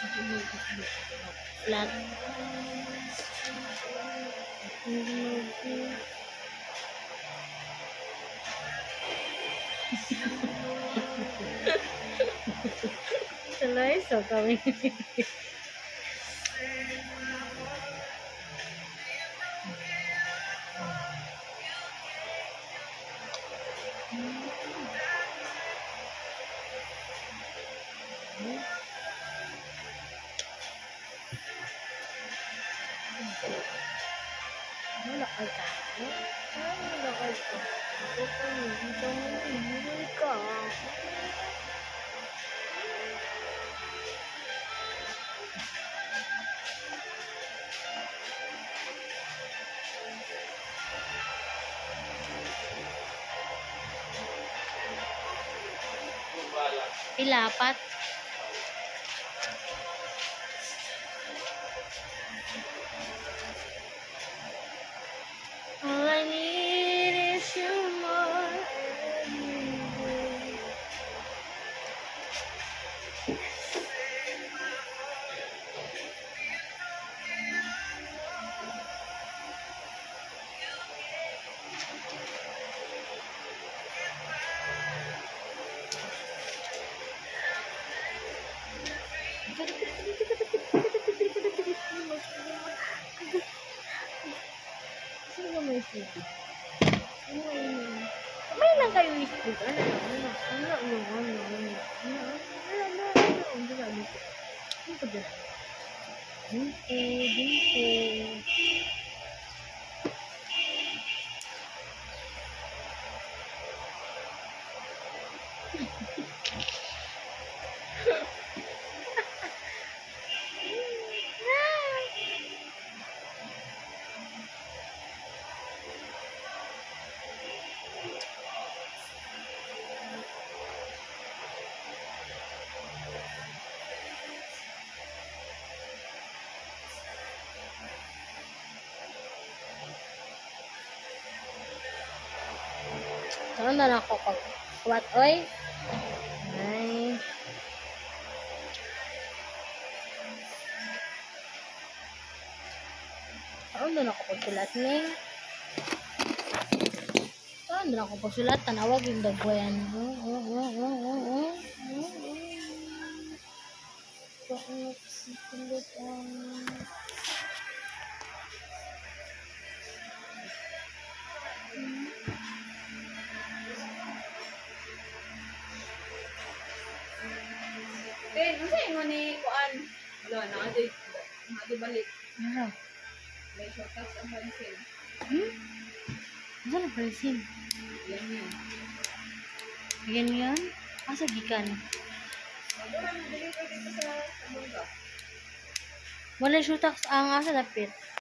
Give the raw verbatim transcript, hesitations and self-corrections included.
Flat. Tuloy, so kami. Wala ka ka. Wala ka ka. Ako pa hindi ka hindi ka. Pilapat. All I need is you more every day. Sino may isipin? May lang kayo isipin. Ano, ano, ano, ano, ano, ano, ano, ano, ano, ano, ano, ano ka ba? Dinte, dinte. Saan na ako pag kuwat, oy? Ay. Saan na ako pagsulat ni? Saan na ako pagsulat? Tanawag yung dagwayan. Oh, oh, oh, oh, oh, oh. Bakit sipilit ang... Eh, ano sa'yo mo ni Kuan? Wala, nakadi, nakadi balik. Ano? May shortcuts ang pansin. Hmm? Saan na presin? Yan yun. Yan yan? Asa gikan? Wala, deliver dito sa Samulga. Wala shootaks ang asa dapit.